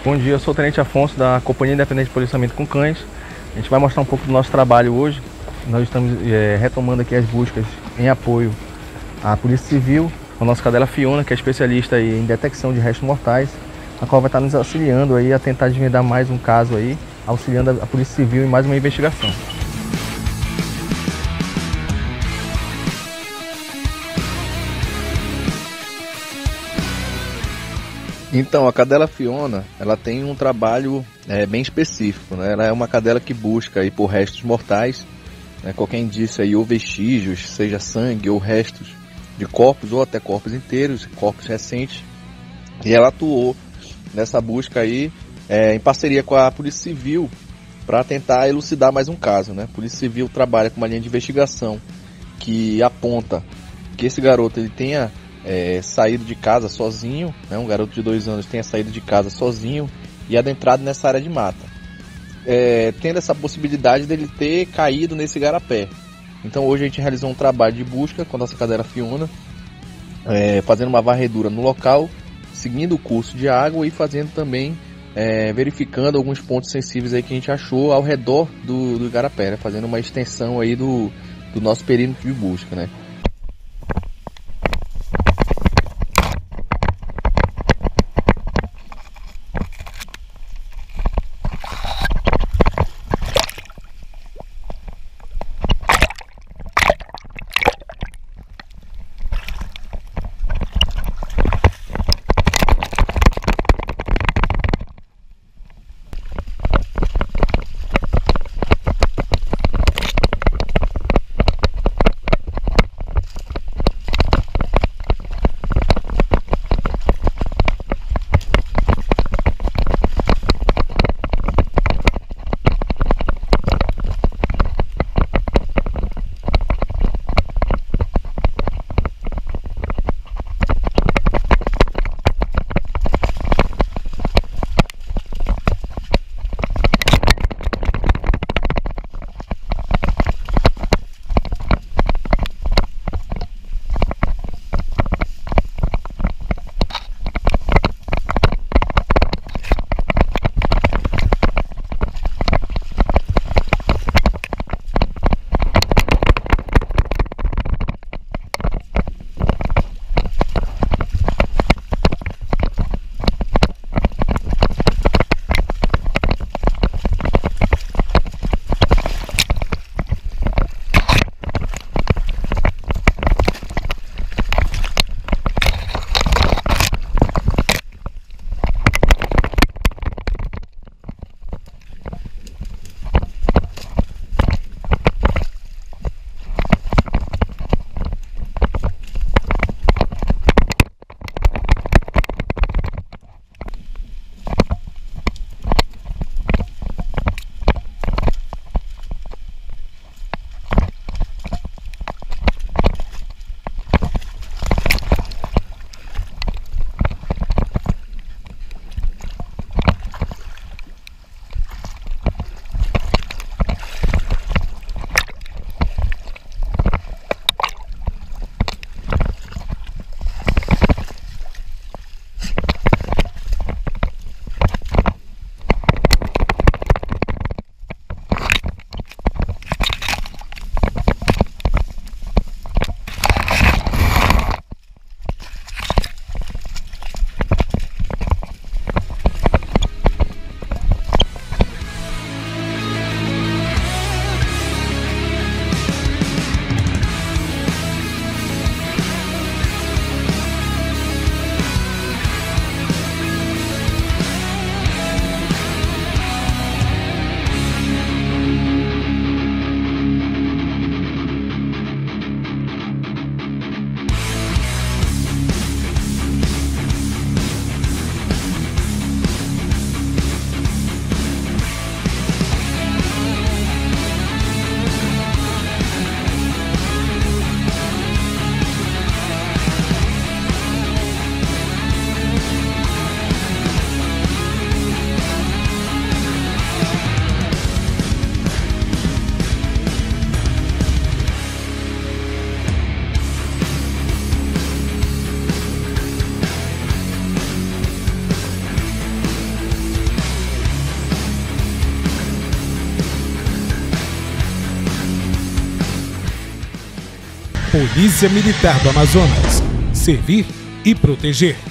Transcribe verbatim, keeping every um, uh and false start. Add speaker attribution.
Speaker 1: Bom dia, eu sou o Tenente Afonso da Companhia Independente de Policiamento com Cães. A gente vai mostrar um pouco do nosso trabalho hoje. Nós estamos é, retomando aqui as buscas em apoio à Polícia Civil, com a nossa cadela Fiona, que é especialista aí em detecção de restos mortais, a qual vai estar nos auxiliando aí a tentar desvendar mais um caso aí, auxiliando a Polícia Civil em mais uma investigação.
Speaker 2: Então, a cadela Fiona, ela tem um trabalho é, bem específico, né? Ela é uma cadela que busca aí por restos mortais, né? Qualquer indício aí, ou vestígios, seja sangue ou restos de corpos, ou até corpos inteiros, corpos recentes. E ela atuou nessa busca aí é, em parceria com a Polícia Civil para tentar elucidar mais um caso, né? A Polícia Civil trabalha com uma linha de investigação que aponta que esse garoto ele tenha É, saído de casa sozinho, né? Um garoto de dois anos tenha saído de casa sozinho e adentrado nessa área de mata, é, tendo essa possibilidade dele ter caído nesse igarapé. Então hoje a gente realizou um trabalho de busca com a nossa cadela Fiona, é, fazendo uma varredura no local, seguindo o curso de água e fazendo também, é, verificando alguns pontos sensíveis aí que a gente achou ao redor do, do igarapé, né? Fazendo uma extensão aí do, do nosso perímetro de busca, né?
Speaker 3: Polícia Militar do Amazonas. Servir e proteger.